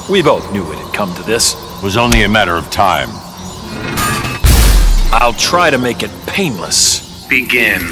We both knew it'd come to this. It was only a matter of time. I'll try to make it painless. Begin.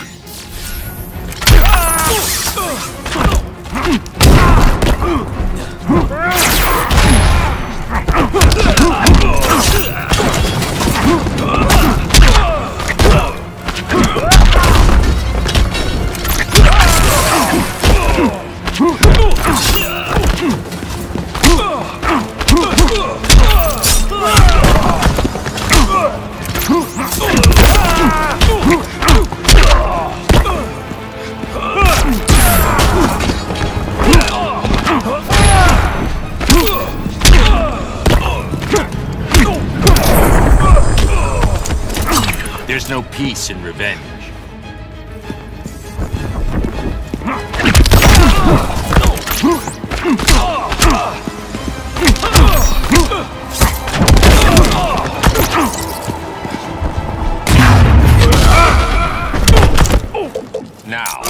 There's no peace in revenge. Now.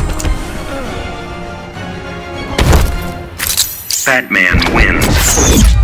Batman wins.